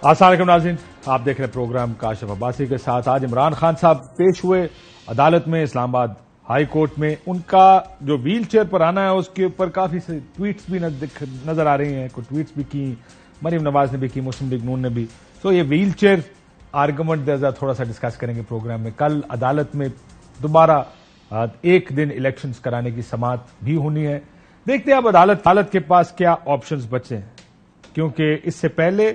السلام علیکم ناظرین، آپ دیکھ رہے ہیں پروگرام کاشف عباسی کے ساتھ۔ آج عمران خان صاحب پیش ہوئے عدالت میں، اسلام آباد ہائی کورٹ میں۔ ان کا جو ویل چیئر پر آنا ہے اس کے اوپر کافی سے ٹویٹس بھی نظر آ رہی ہیں، کچھ ٹویٹس بھی کی، مریم نواز نے بھی کی، مسلم لیگ نون نے بھی۔ تو یہ ویل چیئر آرگومنٹ تھوڑا سا ڈسکس کریں گے پروگرام میں۔ کل عدالت میں دوبارہ ایک دن الیکشنز کرانے کی سماعت بھی ہونی ہے۔ دیکھتے ہیں اب عدالت کے پاس کیا آپشنز بچے ہیں، کیونکہ اس سے پہلے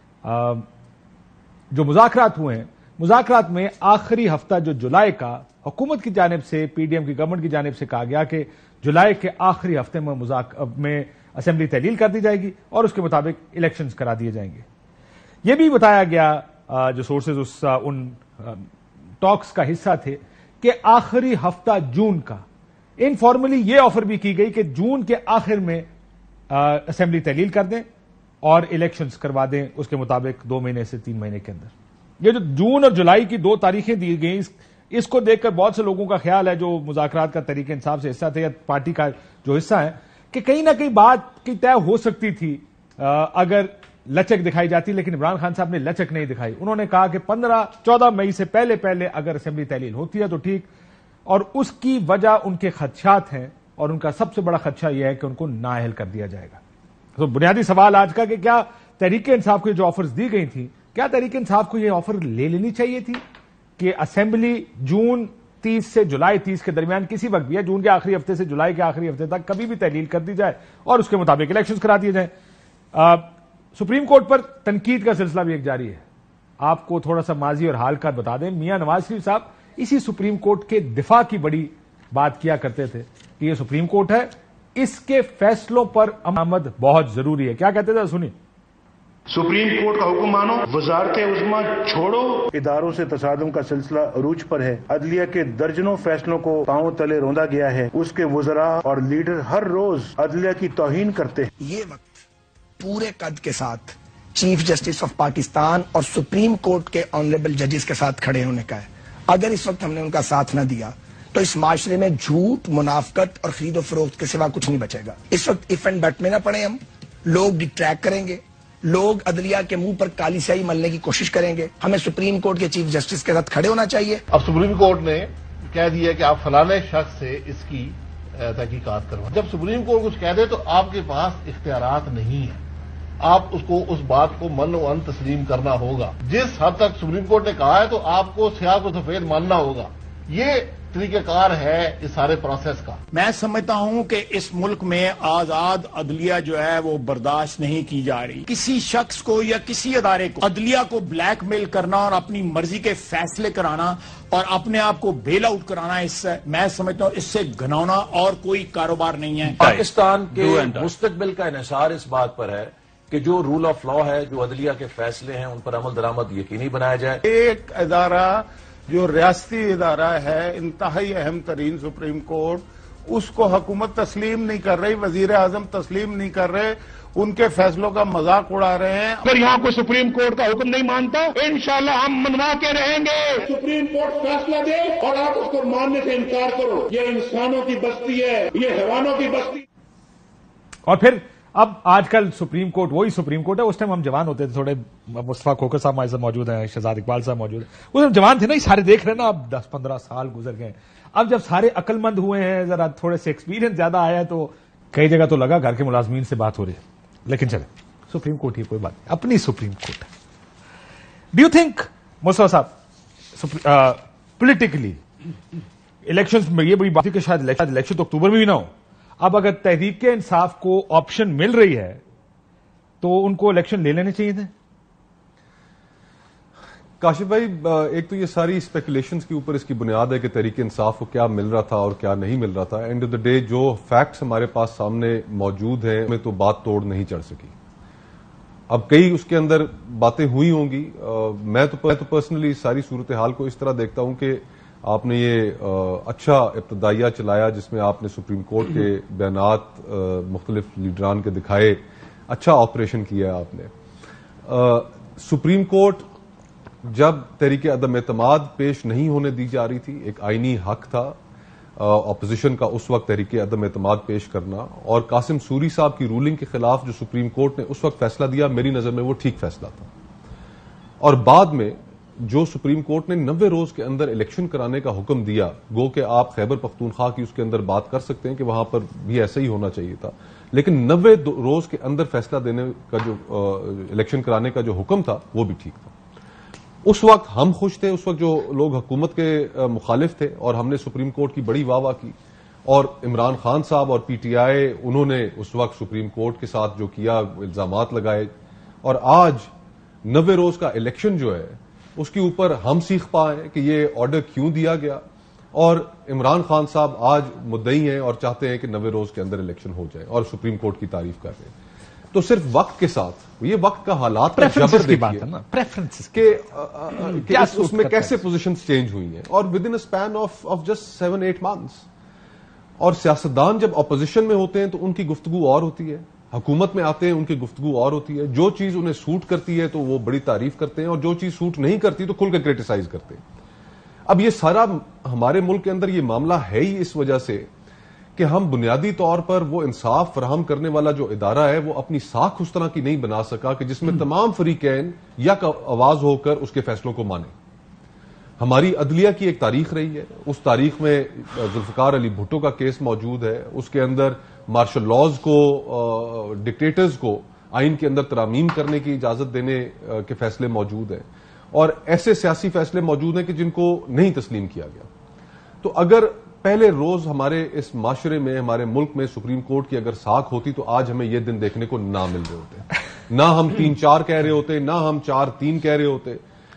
جو مذاکرات ہوئے ہیں، مذاکرات میں آخری ہفتہ جو جولائی کا حکومت کی جانب سے، پی ڈی ایم کی گورنمنٹ کی جانب سے کہا گیا کہ جولائی کے آخری ہفتے میں اسمبلی تحلیل کر دی جائے گی اور اس کے مطابق الیکشنز کرا دیے جائیں گے۔ یہ بھی بتایا گیا، جو سورسز ان ٹاکس کا حصہ تھے، کہ آخری ہفتہ جون کا انفارملی یہ آفر بھی کی گئی کہ جون کے آخر میں اسمبلی تحلیل کر دیں اور الیکشنز کروا دیں اس کے مطابق 2 مہینے سے 3 مہینے کے اندر۔ یہ جو جون اور جولائی کی 2 تاریخیں دی گئیں، اس کو دیکھ کر بہت سے لوگوں کا خیال ہے جو مذاکرات کا طریقہ انصاف سے حصہ تھے یا پارٹی کا جو حصہ ہے، کہ کہیں نہ کہیں بات کی طے ہو سکتی تھی اگر لچک دکھائی جاتی، لیکن عمران خان صاحب نے لچک نہیں دکھائی۔ انہوں نے کہا کہ 14 مئی سے پہلے اگر اسمبلی تحلیل ہوتی ہے تو ٹھیک، اور اس کی وجہ ان کے خدشات ہیں، اور ان کا سب سے بڑا خدشہ یہ ہے کہ ان کو نااہل کر دیا جائے گا۔ تو بنیادی سوال آج کا کہ کیا تحریک انصاف کو جو آفرز دی گئی تھیں، کیا تحریک انصاف کو یہ آفر لے لینی چاہیے تھی کہ اسمبلی جون 30 سے جولائی 30 کے درمیان کسی وقت بھی ہے، جون کے آخری ہفتے سے جولائی کے آخری ہفتے تک کبھی بھی تحلیل کر دی جائے اور اس کے مطابق الیکشنز کرا دیے جائیں۔ سپریم کورٹ پر تنقید کا سلسلہ بھی ایک جاری ہے۔ آپ کو تھوڑا سا ماضی اور حال کا بتا دیں، میاں نواز شریف صاحب اسی سپریم کورٹ کے دفاع کی بڑی بات کیا کرتے تھے کہ یہ سپریم کورٹ ہے، اس کے فیصلوں پر عمل بہت ضروری ہے۔ کیا کہتے تھے سنیے۔ سپریم کورٹ کا حکم مانو، وزارت عظمیٰ چھوڑو۔ اداروں سے تصادم کا سلسلہ عروج پر ہے۔ عدلیہ کے درجنوں فیصلوں کو پاؤں تلے روندا گیا ہے۔ اس کے وزراء اور لیڈر ہر روز عدلیہ کی توہین کرتے ہیں۔ یہ وقت پورے قد کے ساتھ چیف جسٹس آف پاکستان اور سپریم کورٹ کے آنریبل ججز کے ساتھ کھڑے ہونے کا ہے۔ اگر اس وقت ہم نے ان کا ساتھ نہ دیا تو اس معاشرے میں جھوٹ، منافقت اور خرید و فروخت کے سوا کچھ نہیں بچے گا۔ اس وقت اف اینڈ بٹ میں نہ پڑے، ہم لوگ ڈٹریکٹ کریں گے، لوگ عدلیہ کے منہ پر کالی سیاہی ملنے کی کوشش کریں گے۔ ہمیں سپریم کورٹ کے چیف جسٹس کے ساتھ کھڑے ہونا چاہیے۔ اب سپریم کورٹ نے کہہ دیا کہ آپ فلانے شخص سے اس کی تحقیقات کرو۔ جب سپریم کورٹ کچھ کہہ دے تو آپ کے پاس اختیارات نہیں ہیں، آپ اس کو اس بات کو من و ان تسلیم کرنا ہوگا۔ جس حد تک سپریم کورٹ نے کہا ہے تو آپ کو سیاہ کو سفید ماننا ہوگا۔ یہ طریقہ کار ہے اس سارے پروسیس کا۔ میں سمجھتا ہوں کہ اس ملک میں آزاد عدلیہ جو ہے وہ برداشت نہیں کی جا رہی۔ کسی شخص کو یا کسی ادارے کو عدلیہ کو بلیک میل کرنا اور اپنی مرضی کے فیصلے کرانا اور اپنے آپ کو بیل آؤٹ کرانا، اس سے میں سمجھتا ہوں اس سے گھناؤنا اور کوئی کاروبار نہیں ہے۔ پاکستان کے مستقبل کا انحصار اس بات پر ہے کہ جو رول آف لا ہے، جو عدلیہ کے فیصلے ہیں، ان پر عمل درآمد یقینی بنایا جائے۔ ایک ادارہ جو ریاستی ادارہ ہے، انتہائی اہم ترین سپریم کورٹ، اس کو حکومت تسلیم نہیں کر رہی، وزیر اعظم تسلیم نہیں کر رہے، ان کے فیصلوں کا مذاق اڑا رہے ہیں۔ اگر یہاں کوئی سپریم کورٹ کا حکم نہیں مانتا، انشاءاللہ ہم منوا کے رہیں گے۔ سپریم کورٹ فیصلہ دے اور آپ اس کو ماننے سے انکار کرو، یہ انسانوں کی بستی ہے، یہ حیوانوں کی بستی۔ اور پھر اب آج کل سپریم کورٹ وہی سپریم کورٹ ہے۔ اس ٹائم ہم جوان ہوتے تھے، تھوڑے مصطفیٰ کھوکھر صاحب ہمارے ساتھ موجود ہیں، شہزاد اقبال صاحب موجود ہیں، اس ٹائم جوان تھے نا، یہ سارے دیکھ رہے ہیں نا، اب 10-15 سال گزر گئے۔ اب جب سارے عقل مند ہوئے ہیں، ذرا تھوڑے سے ایکسپیرینس زیادہ آیا ہے، تو کئی جگہ تو لگا گھر کے ملازمین سے بات ہو رہی ہے۔ لیکن چلے، سپریم کورٹ ہی کوئی بات نہیں، اپنی سپریم کورٹ ہے۔ ڈو یو تھنک مصطفیٰ صاحب پولیٹیکلی الیکشن میں یہ بڑی بات ہے کہ شاید الیکشن تو اکتوبر میں بھی نہ ہو، اب اگر تحریک انصاف کو آپشن مل رہی ہے تو ان کو الیکشن لے لینے چاہیے تھے؟ کاشف بھائی، ایک تو یہ ساری اسپیکولیشنز کے اوپر اس کی بنیاد ہے کہ تحریک انصاف کو کیا مل رہا تھا اور کیا نہیں مل رہا تھا۔ اینڈ آف دا ڈے جو فیکٹس ہمارے پاس سامنے موجود ہیں میں تو بات توڑ نہیں چڑھ سکی۔ اب کئی اس کے اندر باتیں ہوئی ہوں گی۔ میں تو پرسنلی ساری صورتحال کو اس طرح دیکھتا ہوں کہ آپ نے یہ اچھا ابتدائیہ چلایا جس میں آپ نے سپریم کورٹ کے بیانات مختلف لیڈران کے دکھائے، اچھا آپریشن کیا آپ نے۔ سپریم کورٹ جب تحریک عدم اعتماد پیش نہیں ہونے دی جا رہی تھی، ایک آئینی حق تھا اپوزیشن کا اس وقت تحریک عدم اعتماد پیش کرنا، اور قاسم سوری صاحب کی رولنگ کے خلاف جو سپریم کورٹ نے اس وقت فیصلہ دیا، میری نظر میں وہ ٹھیک فیصلہ تھا۔ اور بعد میں جو سپریم کورٹ نے 90 روز کے اندر الیکشن کرانے کا حکم دیا، گو کہ آپ خیبر پختونخوا کی اس کے اندر بات کر سکتے ہیں کہ وہاں پر بھی ایسا ہی ہونا چاہیے تھا، لیکن 90 روز کے اندر فیصلہ دینے کا جو الیکشن کرانے کا جو حکم تھا وہ بھی ٹھیک تھا. اس وقت ہم خوش تھے، اس وقت جو لوگ حکومت کے مخالف تھے، اور ہم نے سپریم کورٹ کی بڑی واہ واہ کی، اور عمران خان صاحب اور پی ٹی آئی انہوں نے اس وقت سپریم کورٹ کے ساتھ جو کیا، الزامات لگائے، اور آج 90 روز کا الیکشن جو ہے اس کے اوپر ہم سیکھ پائے کہ یہ آرڈر کیوں دیا گیا، اور عمران خان صاحب آج مدعی ہیں اور چاہتے ہیں کہ 90 روز کے اندر الیکشن ہو جائے، اور سپریم کورٹ کی تعریف کر رہے ہیں. تو صرف وقت کے ساتھ، یہ وقت کا حالات کا جبر دیکھیے کہ اس میں کیسے پوزیشنز چینج ہوئی ہیں، اور with in a span of just 7-8 months. اور سیاستدان جب اپوزیشن میں ہوتے ہیں تو ان کی گفتگو اور ہوتی ہے، حکومت میں آتے ہیں ان کی گفتگو اور ہوتی ہے. جو چیز انہیں سوٹ کرتی ہے تو وہ بڑی تعریف کرتے ہیں، اور جو چیز سوٹ نہیں کرتی تو کھل کے کرٹیسائز کرتے ہیں. اب یہ سارا ہمارے ملک کے اندر یہ معاملہ ہے ہی اس وجہ سے کہ ہم بنیادی طور پر وہ انصاف فراہم کرنے والا جو ادارہ ہے وہ اپنی ساکھ اس طرح کی نہیں بنا سکا کہ جس میں تمام فریقین یک آواز ہو کر اس کے فیصلوں کو مانیں. ہماری عدلیہ کی ایک تاریخ رہی ہے، اس تاریخ میں ذوالفقار علی بھٹو کا کیس موجود ہے، اس کے اندر مارشل لاز کو، ڈکٹیٹرز کو آئین کے اندر ترامیم کرنے کی اجازت دینے کے فیصلے موجود ہیں، اور ایسے سیاسی فیصلے موجود ہیں کہ جن کو نہیں تسلیم کیا گیا. تو اگر پہلے روز ہمارے اس معاشرے میں، ہمارے ملک میں سپریم کورٹ کی اگر ساکھ ہوتی تو آج ہمیں یہ دن دیکھنے کو نہ مل رہے ہوتے، نہ ہم 3-4 کہہ رہے ہوتے، نہ ہم 4-3 کہہ رہے ہوتے.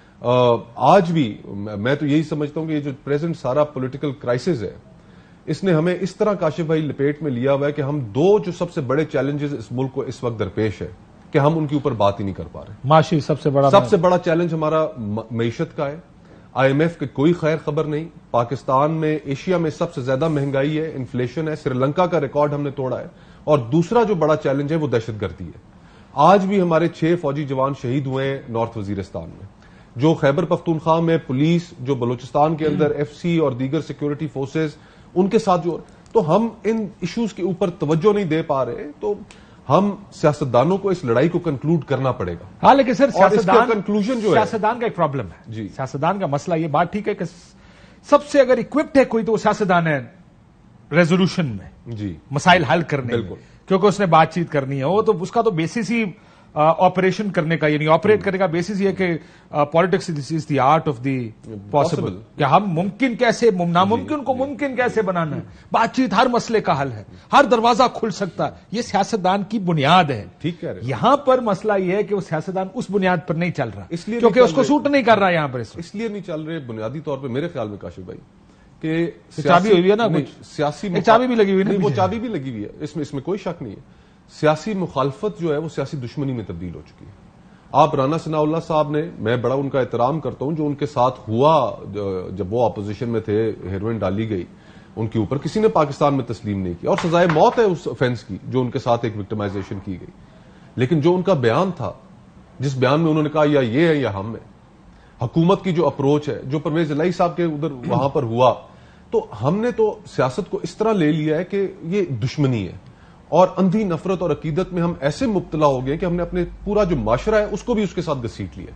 آج بھی میں تو یہی سمجھتا ہوں کہ یہ جو پریزنٹ سارا پولیٹیکل کرائسس ہے، اس نے ہمیں اس طرح کاشف بھائی لپیٹ میں لیا ہوا ہے کہ ہم دو جو سب سے بڑے چیلنجز اس ملک کو اس وقت درپیش ہے کہ ہم ان کے اوپر بات ہی نہیں کر پا رہے. معاشی سب سے بڑا چیلنج ہمارا معیشت کا ہے. IMF کی کوئی خیر خبر نہیں. پاکستان میں، ایشیا میں سب سے زیادہ مہنگائی ہے، انفلیشن ہے، سری لنکا کا ریکارڈ ہم نے توڑا ہے. اور دوسرا جو بڑا چیلنج ہے وہ دہشت گردی ہے. آج بھی ہمارے 6 فوجی جوان شہید ہوئے ہیں نارتھ وزیرستان میں. جو خیبر پختونخوا میں پولیس، جو بلوچستان کے اندر FC اور دیگر سیکیورٹی فورسز، ان کے ساتھ تو ہم ان ایشوز کے اوپر توجہ نہیں دے پا رہے. تو ہم سیاستدانوں کو اس لڑائی کو کنکلوڈ کرنا پڑے گا. ہاں، لیکن سر کنکلوژن جو ہے سیاستدان کا ایک پرابلم ہے. جی، سیاستدان کا مسئلہ، یہ بات ٹھیک ہے کہ سب سے اگر اکوپڈ ہے کوئی تو وہ سیاستدان ہے ریزولوشن میں، جی، مسائل حل کرنے میں، کیونکہ اس نے بات چیت کرنی ہے. وہ تو اس کا تو بیسس ہی آپریشن کرنے کا، یعنی آپریٹ کرنے کا بیسس یہ کہ politics is the art of the possible, کہ ہم ممکن کیسے، ناممکن کو ممکن کیسے بنانا ہے. بات چیت ہر مسئلے کا حل ہے، ہر دروازہ کھل سکتا ہے. یہ سیاستدان کی بنیاد ہے. ٹھیک ہے. یہاں پر مسئلہ یہ ہے کہ وہ سیاستدان اس بنیاد پر نہیں چل رہا، اس لیے کیونکہ اس کو سوٹ نہیں کر رہا یہاں پر. اس لیے نہیں چل رہے بنیادی طور پہ میرے خیال میں کاشف بھائی کہ چابی ہوئی ہے نا، سیاسی چابی بھی لگی ہوئی ہے. وہ چابی بھی لگی ہوئی ہے، اس میں کوئی شک نہیں ہے. سیاسی مخالفت جو ہے وہ سیاسی دشمنی میں تبدیل ہو چکی ہے. آپ رانا ثناء اللہ صاحب نے، میں بڑا ان کا احترام کرتا ہوں، جو ان کے ساتھ ہوا جب وہ اپوزیشن میں تھے، ہیروئن ڈالی گئی ان کے اوپر، کسی نے پاکستان میں تسلیم نہیں کیا، اور سزائے موت ہے اس افینس کی جو ان کے ساتھ ایک وکٹمائزیشن کی گئی. لیکن جو ان کا بیان تھا، جس بیان میں انہوں نے کہا یا یہ ہے یا ہم ہے، حکومت کی جو اپروچ ہے، جو پرویز الہی صاحب کے ادھر وہاں پر ہوا، تو ہم نے تو سیاست کو اس طرح لے لیا ہے کہ یہ دشمنی ہے، اور اندھی نفرت اور عقیدت میں ہم ایسے مبتلا ہو گئے کہ ہم نے اپنے پورا جو معاشرہ ہے اس کو بھی اس کے ساتھ گھسیٹ لیا.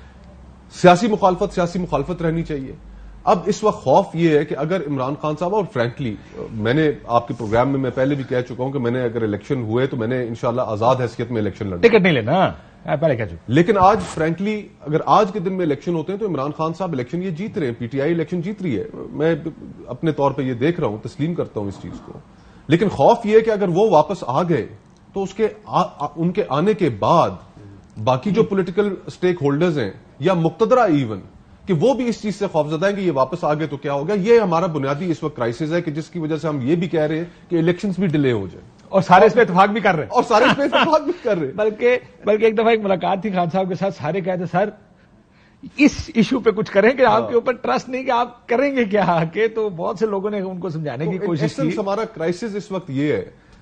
سیاسی مخالفت رہنی چاہیے. اب اس وقت خوف یہ ہے کہ اگر عمران خان صاحب، اور فرینکلی میں نے آپ کے پروگرام میں پہلے بھی کہہ چکا ہوں کہ میں نے اگر الیکشن ہوئے تو میں نے انشاءاللہ آزاد حیثیت میں الیکشن لڑنا، ٹکٹ نہیں لینا پہلے کہہ چکا. لیکن آج فرینکلی اگر آج کے دن میں الیکشن ہوتے ہیں تو عمران خان صاحب الیکشن یہ جیت رہے ہیں، PTI الیکشن جیت رہی ہے. میں اپنے طور پہ یہ دیکھ رہا ہوں، تسلیم کرتا ہوں اس چیز کو. لیکن خوف یہ کہ اگر وہ واپس آ گئے تو ان کے آنے کے بعد باقی جو پولیٹیکل سٹیک ہولڈرز ہیں یا مقتدرہ ایون، کہ وہ بھی اس چیز سے خوفزدہ ہیں کہ یہ واپس آ گئے تو کیا ہوگا. یہ ہمارا بنیادی اس وقت کرائسس ہے کہ جس کی وجہ سے ہم یہ بھی کہہ رہے ہیں کہ الیکشنز بھی ڈیلے ہو جائیں، اور سارے اس پہ اتفاق بھی کر رہے ہیں. بلکہ ایک دفعہ ایک ملاقات تھی خان صاحب کے ساتھ، سارے کہتے سر اس ایشو پہ کچھ کریں کہ آپ کے اوپر ٹرسٹ نہیں کہ آپ کریں گے کیا، کہ تو بہت سے لوگوں نے ان کو سمجھانے کی کوشش کی. ہمارا کرائسس اس وقت یہ ہے.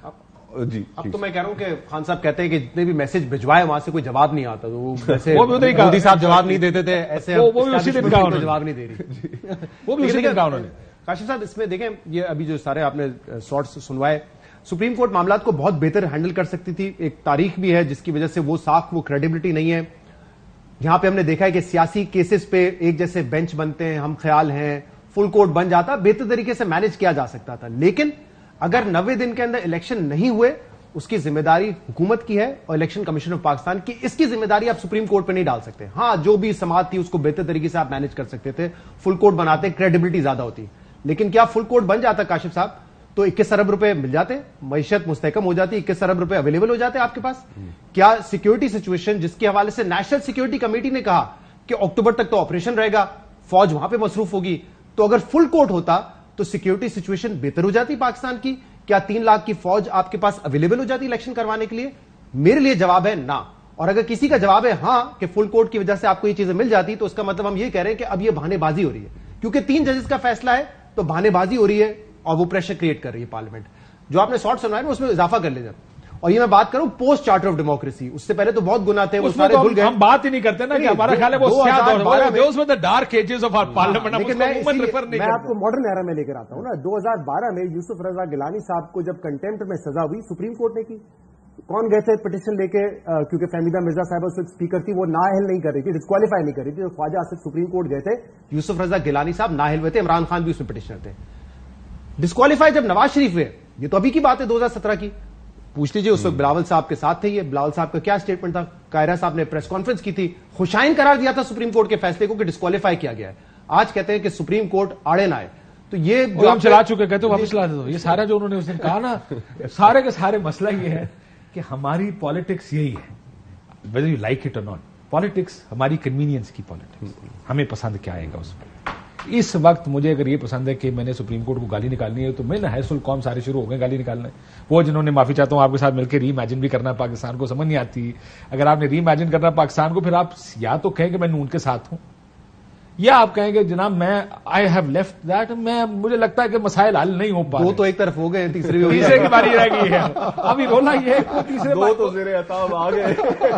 جی، اب تو میں کہہ رہا ہوں کہ خان صاحب کہتے ہیں کہ جتنے بھی میسج بھجوائے وہاں سے کوئی جواب نہیں آتا، تو وہ مودی صاحب جواب نہیں دیتے تھے، ایسے جواب نہیں دے رہی، وہ بھی اسی دن کہا انہوں نے. کاشف صاحب اس میں دیکھیں، یہ ابھی جو سارے آپ نے شارٹس سنوائے، سپریم کورٹ معاملات کو بہت بہتر ہینڈل کر سکتی تھی. ایک تاریخ بھی ہے جس کی وجہ سے وہ ساکھ، وہ کریڈیبلٹی نہیں ہے. جہاں پہ ہم نے دیکھا ہے کہ سیاسی کیسز پہ ایک جیسے بینچ بنتے ہیں, ہم خیال ہیں, فل کورٹ بن جاتا, بہتر طریقے سے مینج کیا جا سکتا تھا. لیکن اگر 90 دن کے اندر الیکشن نہیں ہوئے, اس کی ذمہ داری حکومت کی ہے اور الیکشن کمیشن آف پاکستان کی. اس کی ذمہ داری آپ سپریم کورٹ پہ نہیں ڈال سکتے. ہاں, جو بھی سماعت تھی اس کو بہتر طریقے سے آپ مینج کر سکتے تھے, فل کورٹ بناتے, کریڈیبلٹی زیادہ ہوتی. لیکن کیا فل کورٹ بن جاتا کاشف صاحب تو 21 ارب روپے مل جاتے, معیشت مستحکم ہو جاتی, 21 ارب روپے اویلیبل ہو جاتے آپ کے پاس. کیا سیکورٹی سچویشن جس کے حوالے سے نیشنل سیکورٹی کمیٹی نے کہا کہ اکتوبر تک تو آپریشن رہے گا, فوج وہاں پہ مصروف ہوگی, تو اگر فل کورٹ ہوتا تو سیکورٹی سچویشن بہتر ہو جاتی پاکستان کی؟ کیا 3 لاکھ کی فوج آپ کے پاس اویلیبل ہو جاتی الیکشن کروانے کے لیے؟ میرے لیے جواب ہے نا. اور اگر کسی کا جواب ہے ہاں کہ فل کورٹ کی وجہ سے آپ کو یہ چیزیں مل جاتی, تو اس کا مطلب ہم یہ کہہ رہے ہیں کہ اب یہ بہانے بازی ہو رہی ہے, کیونکہ 3 ججز کا فیصلہ ہے تو بہانے بازی ہو رہی ہے اور وہ پریشر کریٹ کر رہی ہے پارلیمنٹ. جو آپ نے شارٹ سنوایا اس میں اضافہ کر لیجیے. اور یہ میں بات کروں پوسٹ چارٹر آف ڈیموکریسی, اس سے پہلے تو بہت گناہ تھے, وہ سارے بھول گئے. ہم بات ہی نہیں کرتے نا کہ ہمارا خیال ہے وہ dark ages of our parliament. لیکن میں آپ کو ماڈرن ایرا میں لے کر آتا ہوں نا. 2012 میں یوسف رضا گیلانی صاحب کو جب کنٹمپٹ میں سزا ہوئی, سپریم کورٹ نے کی. کون گئے تھے پٹیشن لے کے, کیونکہ فہمیدہ مرزا صاحبہ اس وقت اسپیکر تھی, وہ نااہل نہیں کر رہی تھی, ڈسکوالیفائی نہیں کر رہی تھی, تو خواجہ اسد سپریم کورٹ گئے تھے. یوسف رضا گیلانی صاحب نااہل ہوئے تھے, عمران خان بھی اس میں پٹیشنر تھے. ڈسکوالیفائی جب نواز شریف ہوئے, یہ تو ابھی کی بات ہے 2017 کی, پوچھ لیجیے اس وقت بلاول صاحب کے ساتھ تھے. یہ بلاول صاحب کا کیا اسٹیٹمنٹ تھا؟ قاہرہ صاحب نے پریس کانفرنس کی تھی, خوشائن قرار دیا تھا سپریم کورٹ کے فیصلے کو کہ ڈسکوالیفائی کیا گیا ہے. آج کہتے ہیں کہ سپریم کورٹ آڑے نہ آئے. تو یہ جو ہم چلا چکے, کہتے واپس لا دو. یہ سارا جو انہوں نے اس دن کہا نا, سارے کے سارے مسئلہ یہ ہے کہ ہماری پالیٹکس یہی ہے, whether you like it or not. Politics ہماری کنوینئنس کی پالیٹکس, ہمیں پسند کیا آئے گا اس میں. اس وقت مجھے اگر یہ پسند ہے کہ میں نے سپریم کورٹ کو گالی نکالنی ہے, تو میں نہ حیث القوم سارے شروع ہو گئے گالی نکالنے. وہ جنہوں نے, معافی چاہتا ہوں آپ کے ساتھ مل کے, ری امیجن بھی کرنا پاکستان کو سمجھ نہیں آتی. اگر آپ نے ری امیجن کرنا پاکستان کو, پھر آپ یا تو کہیں کہ میں نون کے ساتھ ہوں, یا آپ کہیں گے جناب میں آئی ہیو لیفٹ دیٹ. مجھے لگتا ہے کہ مسائل حل نہیں ہو پا رہے. دو تو ایک طرف ہو گئے, تیسرے کی باری رہ گئی ہے. ابھی رونا یہ ہے تیسرے دو تو زیر عتاب آ گئے.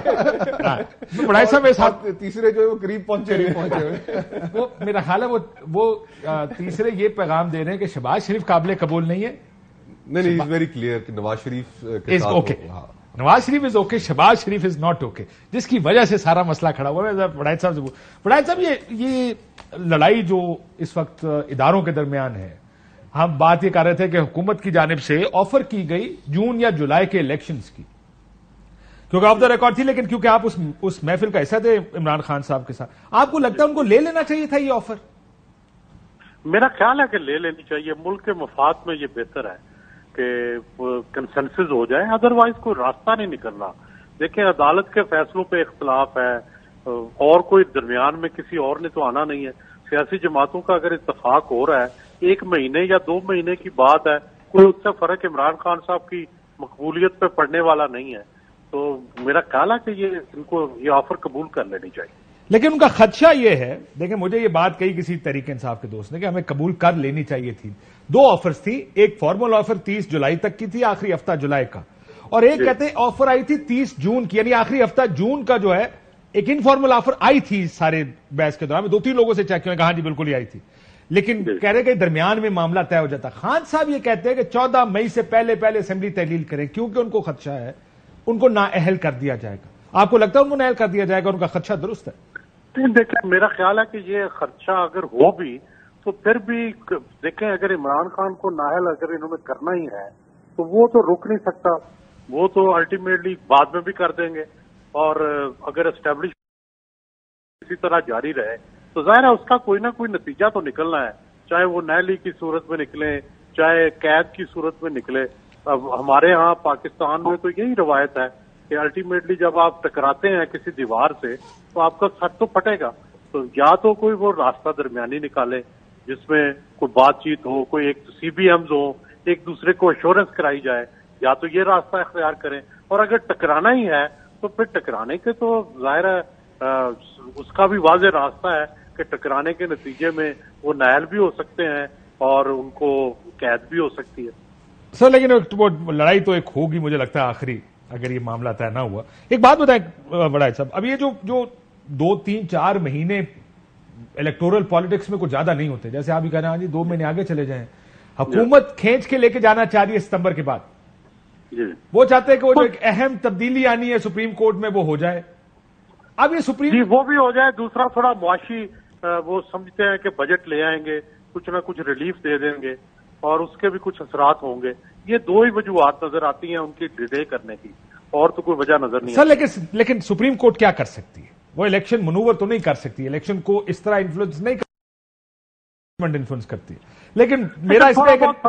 بڑائی صاحب ساتھ تیسرے جو ہے وہ قریب پہنچے. وہ میرا خیال ہے وہ تیسرے یہ پیغام دے رہے ہیں کہ شہباز شریف قابل قبول نہیں ہے. نہیں, ویری کلیئر کہ Nawaz Sharif Nawaz Sharif is okay, Shehbaz Sharif is not okay, جس کی وجہ سے سارا مسئلہ کھڑا ہوا ہے. بڑائی صاحب سے بڑائی صاحب, یہ لڑائی جو اس وقت اداروں کے درمیان ہے, ہم بات یہ کر رہے تھے کہ حکومت کی جانب سے آفر کی گئی جون یا جولائی کے الیکشنز کی, کیونکہ آف دا ریکارڈ تھی, لیکن کیونکہ آپ اس محفل کا حصہ تھے عمران خان صاحب کے ساتھ, آپ کو لگتا ہے ان کو لے لینا چاہیے تھا یہ آفر؟ میرا خیال ہے کہ لے لینی چاہیے. ملک کے مفاد میں یہ بہتر ہے کہ کنسنسس ہو جائے, ادروائز کوئی راستہ نہیں نکلنا. دیکھیں, عدالت کے فیصلوں پہ اختلاف ہے, اور کوئی درمیان میں کسی اور نے تو آنا نہیں ہے. سیاسی جماعتوں کا اگر اتفاق ہو رہا ہے 1 مہینے یا 2 مہینے کی بات ہے, کوئی اس سے فرق عمران خان صاحب کی مقبولیت پہ پڑنے والا نہیں ہے. تو میرا خیال ہے کہ ان کو یہ آفر قبول کر لینی چاہیے. لیکن ان کا خدشہ یہ ہے, دیکھیں مجھے یہ بات کہی کسی تحریک انصاف کے دوست نے کہ ہمیں قبول کر لینی چاہیے تھی. 2 آفرز تھی, ایک فارمل آفر 30 جولائی تک کی تھی, آخری ہفتہ جولائی کا, اور ایک کہتے ہیں آفر آئی تھی 30 جون کی, یعنی آخری ہفتہ جون کا جو ہے ایک انفارمل آفر آئی تھی. سارے بحث کے دوران میں 2-3 لوگوں سے چیک کیا, کہاں جی بالکل ہی آئی تھی, لیکن کہہ رہے کہ درمیان میں معاملہ طے ہو جاتا. خان صاحب یہ کہتے ہیں کہ 14 مئی سے پہلے اسمبلی تحلیل کریں, کیونکہ ان کو خدشہ ہے ان کو نااہل کر دیا جائے گا. آپ کو لگتا ہے ان کو نااہل کر دیا جائے گا؟ ان کا خدشہ درست ہے؟ دیکھیں, میرا خیال ہے کہ یہ خدشہ اگر ہو بھی تو پھر بھی دیکھیں, اگر عمران خان کو نااہل اگر انہوں نے کرنا ہی ہے تو وہ تو رک نہیں سکتا, وہ تو الٹیمیٹلی بعد میں بھی کر دیں گے. اور اگر اسٹیبلش اسی طرح جاری رہے تو ظاہر ہے اس کا کوئی نہ کوئی نتیجہ تو نکلنا ہے, چاہے وہ نیلی کی صورت میں نکلے, چاہے قید کی صورت میں نکلے. اب ہمارے ہاں پاکستان میں تو یہی روایت ہے کہ الٹیمیٹلی جب آپ ٹکراتے ہیں کسی دیوار سے تو آپ کا سر تو پھٹے گا. تو یا تو کوئی وہ راستہ درمیانی نکالے جس میں کوئی بات چیت ہو, کوئی ایک CBMs ہو, ایک دوسرے کو ایشورنس کرائی جائے, یا تو یہ راستہ اختیار کریں. اور اگر ٹکرانا ہی ہے تو پھر ٹکرانے کے تو ظاہر ہے اس کا بھی واضح راستہ ہے کہ ٹکرانے کے نتیجے میں وہ نااہل بھی ہو سکتے ہیں اور ان کو قید بھی ہو سکتی ہے. سر لیکن وہ لڑائی تو ایک ہوگی مجھے لگتا ہے آخری, اگر یہ معاملہ طے نہ ہوا. ایک بات بتائیں بڑائی صاحب, اب یہ جو 2-3-4 مہینے الیکٹورل پالیٹکس میں کچھ زیادہ نہیں ہوتے, جیسے آپ ہی کہہ رہے ہیں جی 2 مہینے آگے چلے جائیں, حکومت کھینچ کے لے کے جانا چاہ رہی ہے ستمبر کے بعد. وہ چاہتے ہیں کہ وہ جو ایک اہم تبدیلی آنی ہے سپریم کورٹ میں وہ ہو جائے. اب یہ سپریم جی وہ بھی ہو جائے. دوسرا تھوڑا معاشی وہ سمجھتے ہیں کہ بجٹ لے آئیں گے, کچھ نہ کچھ ریلیف دے دیں گے اور اس کے بھی کچھ اثرات ہوں گے. یہ دو ہی وجوہات نظر آتی ہیں ان کی ڈیلے کرنے کی, اور تو کوئی وجہ نظر نہیں آتی. سر لیکن سپریم کورٹ کیا کر سکتی ہے؟ وہ الیکشن منور تو نہیں کر سکتی, الیکشن کو اس طرح انفلوئنس نہیں انفلوئنس کرتی ہے. لیکن میرا اس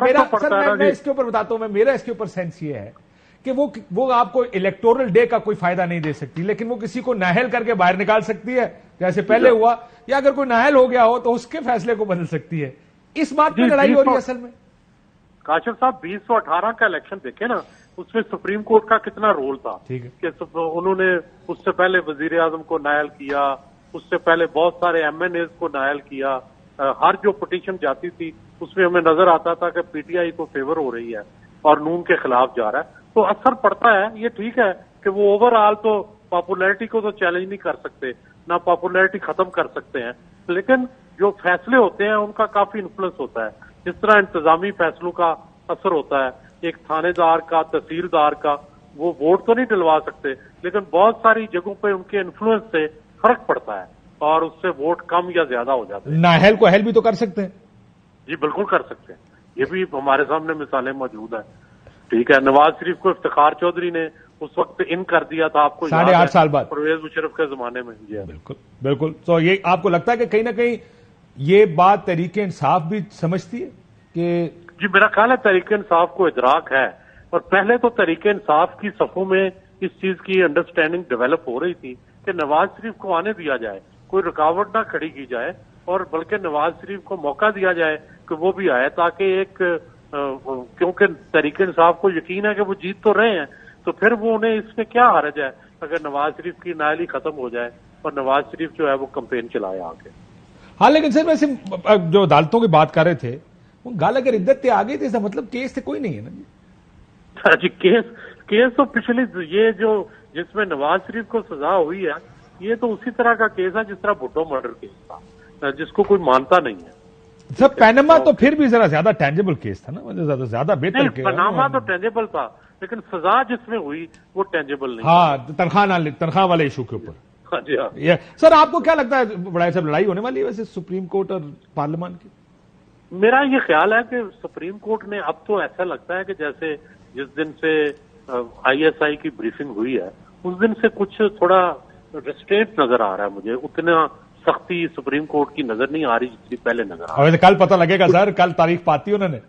کے اوپر بتاتا ہوں, میرا اس کے اوپر سینس یہ ہے کہ وہ آپ کو الیکٹورل ڈے کا کوئی فائدہ نہیں دے سکتی, لیکن وہ کسی کو نااہل کر کے باہر نکال سکتی ہے جیسے پہلے ہوا, یا اگر کوئی نااہل ہو گیا ہو تو اس کے فیصلے کو بدل سکتی ہے. اس بات پہ لڑائی ہو رہی ہے اصل میں. کاشف صاحب 2018 کا الیکشن دیکھیں نا, اس میں سپریم کورٹ کا کتنا رول تھا کہ انہوں نے اس سے پہلے وزیر اعظم کو نااہل کیا, اس سے پہلے بہت سارے ایم این ایز کو نااہل کیا. ہر جو پٹیشن جاتی تھی اس میں ہمیں نظر آتا تھا کہ پی ٹی آئی کو فیور ہو رہی ہے اور نون کے خلاف جا رہا ہے, تو اثر پڑتا ہے. یہ ٹھیک ہے کہ وہ اوور آل تو پاپولیرٹی کو تو چیلنج نہیں کر سکتے, نہ پاپولیرٹی ختم کر سکتے ہیں, لیکن جو فیصلے ہوتے ہیں ان کا کافی انفلوئنس ہوتا ہے. جس طرح انتظامی فیصلوں کا اثر ہوتا ہے, ایک تھانے دار کا, تحصیلدار کا, وہ ووٹ تو نہیں ڈلوا سکتے لیکن بہت ساری جگہوں پہ ان کے انفلوئنس سے فرق پڑتا ہے اور اس سے ووٹ کم یا زیادہ ہو جاتے ہیں. نااہل کو اہل بھی تو کر سکتے ہیں. جی بالکل کر سکتے ہیں, یہ بھی ہمارے سامنے مثالیں موجود ہیں. ٹھیک ہے, نواز شریف کو افتخار چودھری نے اس وقت ان کر دیا تھا, آپ کو 8.5 سال بعد پرویز مشرف کے زمانے میں. جی بالکل بالکل. تو یہ آپ کو لگتا ہے کہ کہیں نہ کہیں یہ بات تحریک انصاف بھی سمجھتی ہے کہ جی میرا خیال ہے تحریک انصاف کو ادراک ہے, اور پہلے تو تحریک انصاف کی صفوں میں اس چیز کی انڈرسٹینڈنگ ڈیولپ ہو رہی تھی کہ نواز شریف کو آنے دیا جائے, کوئی رکاوٹ نہ کھڑی کی جائے, اور بلکہ نواز شریف کو موقع دیا جائے کہ وہ بھی آئے, تاکہ ایک کیونکہ تحریک انصاف کو یقین ہے کہ وہ جیت تو رہے ہیں, تو پھر وہ انہیں اس میں کیا حرج ہے اگر نواز شریف کی نااہلی ختم ہو جائے اور نواز شریف جو ہے وہ کمپین چلائے آگے. ہاں لیکن سر ویسے جو عدالتوں کی بات کر رہے تھے وہ گال اگر عدت تے آگئی تھی, اس کا مطلب کیس تے کوئی نہیں ہے نا جی. کیس تو پچھلی یہ جو جس میں نواز شریف کو سزا ہوئی ہے یہ تو اسی طرح کا کیس ہے جس طرح بھٹو مرڈر کیس تھا, جس کو کوئی مانتا نہیں ہے. سر پیناما تو پھر بھی ذرا زیادہ ٹینجبل کیس تھا نا, زیادہ بہتر کیس. پیناما تو ٹینجبل تھا لیکن سزا جس میں ہوئی وہ ٹینجبل نہیں. ہاں تنخواہ والے ایشو کے اوپر. ہاں جی ہاں. سر آپ کو کیا لگتا ہے بڑائی صاحب لڑائی ہونے والی ہے ویسے سپریم کورٹ اور پارلیمان کی؟ میرا یہ خیال ہے کہ سپریم کورٹ نے اب تو ایسا لگتا ہے کہ جیسے جس دن سے آئی ایس آئی کی بریفنگ ہوئی ہے اس دن سے کچھ تھوڑا ریسٹرینٹ نظر آ رہا ہے مجھے. اتنا سختی سپریم کورٹ کی نظر نہیں آ رہی جتنی پہلے نظر آ رہی ہے. کل پتہ لگے گا سر, کل تاریخ پاتی انہوں نے.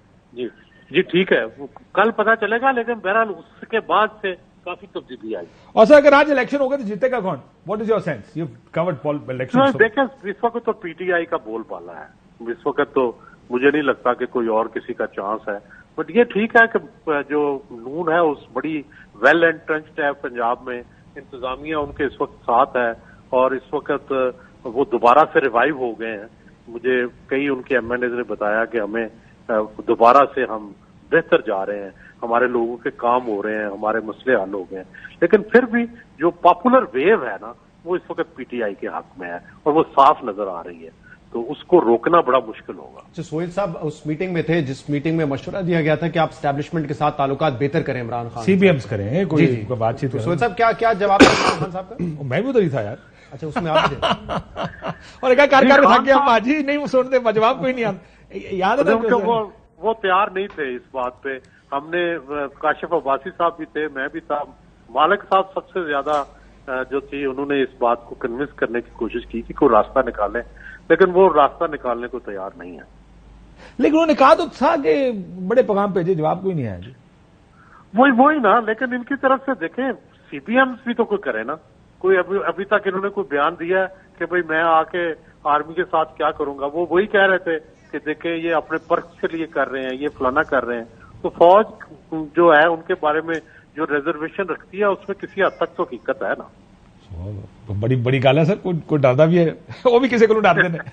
جی ٹھیک ہے, کل پتہ چلے گا, لیکن بہرحال اس کے بعد سے کافی تبدیلی آئی. اور سر اگر آج الیکشن ہوگا تو جیتے گا کون؟ What is your sense? You called election. دیکھیں اس وقت تو پی ٹی آئی کا بول بالا ہے, اس وقت تو مجھے نہیں لگتا کہ کوئی اور کسی کا چانس ہے. بٹ یہ ٹھیک ہے کہ جو نون ہے اس بڑی ویل انٹرنچڈ ہے پنجاب میں, انتظامیہ ان کے اس وقت ساتھ ہے, اور اس وقت وہ دوبارہ سے ریوائیو ہو گئے ہیں. مجھے کئی ان کے ایم این ایز نے بتایا کہ ہمیں دوبارہ سے ہم بہتر جا رہے ہیں, ہمارے لوگوں کے کام ہو رہے ہیں, ہمارے مسئلے حل ہو گئے ہیں. لیکن پھر بھی جو پاپولر ویو ہے نا وہ اس وقت پی ٹی آئی کے حق میں ہے اور وہ صاف نظر آ رہی ہے, تو اس کو روکنا بڑا مشکل ہوگا. سہیل صاحب اس میٹنگ میں تھے جس میٹنگ میں مشورہ دیا گیا تھا کہ آپ اسٹیبلشمنٹ کے ساتھ تعلقات بہتر کریں, Imran Khan C B Ms کریں, کوئی بات چیت. سہیل صاحب کیا جواب دیا عمران خان صاحب کا؟ میں بھی ادھر ہی تھا یار. اچھا اس میں آپ تھے اور ایک کار تھا کہ ہم آج ہی نہیں سنتے, جواب کوئی نہیں آتا. یاد ہے وہ تیار نہیں تھے اس بات پہ. ہم نے کاشف عباسی صاحب بھی تھے, میں بھی تھا, مالک صاحب سب سے زیادہ جو تھی انہوں نے اس بات کو کنونس کرنے کی کوشش کی کہ کوئی راستہ نکالیں, لیکن وہ راستہ نکالنے کو تیار نہیں ہے. لیکن انہوں نے کہا تو تھا کہ بڑے پیغام بھیجے, جواب کوئی نہیں آیا. جی وہی نا, لیکن ان کی طرف سے دیکھیں سی پی ایم بھی تو کوئی کرے نا. کوئی ابھی تک انہوں نے کوئی بیان دیا ہے کہ بھئی میں آ کے آرمی کے ساتھ کیا کروں گا. وہ وہی کہہ رہے تھے کہ دیکھیں یہ اپنے پرکھ کے لیے کر رہے ہیں, یہ فلانا کر رہے ہیں. تو فوج جو ہے ان کے بارے میں جو ریزرویشن رکھتی ہے اس میں کسی حد تک تو حقیقت ہے نا. بڑی بڑی گال ہے سر, کوئی ڈردا بھی ہے, وہ بھی کسی کو ڈرتے ہیں.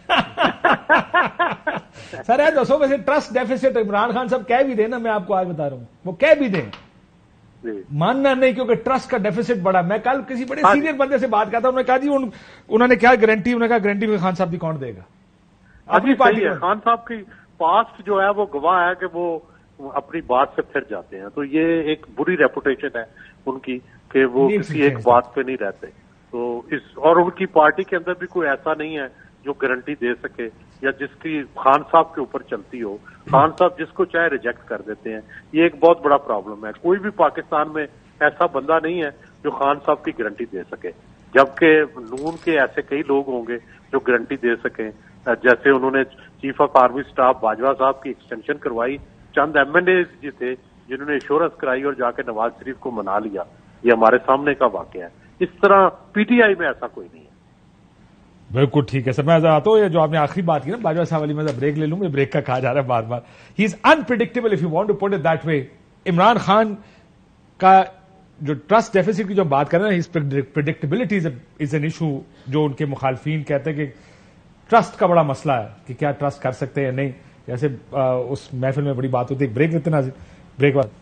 سر ہے دسو ویسے ٹرسٹ ڈیفیسٹ عمران خان صاحب کہہ بھی دیں نا, میں آپ کو آج بتا رہا ہوں, وہ کہہ بھی دیں, ماننا نہیں, کیونکہ ٹرسٹ کا ڈیفیسٹ بڑا. میں کل کسی بڑے سینئر بندے سے بات کرتا ہوں, انہوں نے کہا جی انہوں نے کیا گارنٹی, انہوں نے کہا گارنٹی خان صاحب کی کون دے گا. اپنی پارٹی خان صاحب کی پاسٹ جو ہے وہ گواہ ہے کہ وہ اپنی بات سے پھر جاتے ہیں, تو یہ ایک بری ریپوٹیشن ہے ان کی کہ وہ کسی ایک بات پہ نہیں رہتے. تو اور ان کی پارٹی کے اندر بھی کوئی ایسا نہیں ہے جو گارنٹی دے سکے یا جس کی خان صاحب کے اوپر چلتی ہو. خان صاحب جس کو چاہے ریجیکٹ کر دیتے ہیں. یہ ایک بہت بڑا پرابلم ہے. کوئی بھی پاکستان میں ایسا بندہ نہیں ہے جو خان صاحب کی گارنٹی دے سکے, جبکہ نون کے ایسے کئی لوگ ہوں گے جو گارنٹی دے سکیں. جیسے انہوں نے chief of army staff Bajwa صاحب کی ایکسٹینشن کروائی, چند ایم این اے جی تھے جنہوں نے ایشورنس کرائی اور جا کے نواز شریف کو منا لیا. یہ ہمارے سامنے کا واقعہ ہے. اس طرح پی ٹی آئی میں ایسا کوئی نہیں ہے. بالکل ٹھیک ہے سر. میں آتا ہوں جو آپ نے آخری بات کی نا باجوہ صاحب والی, میں بریک لے لوں گا. بریک کا کہا جا رہا ہے بار بار. He is unpredictable if you want to put it that way. Imran Khan کا جو ٹرسٹ ڈیفیسٹ کی جو بات کر رہے ہیں, پریڈکٹیبلٹی از این ایشو جو ان کے مخالفین کہتے ہیں کہ ٹرسٹ کا بڑا مسئلہ ہے کہ کیا ٹرسٹ کر سکتے ہیں یا نہیں. جیسے اس محفل میں بڑی بات ہوتی ہے. بریک لیتے ناظرین, بریک بعد.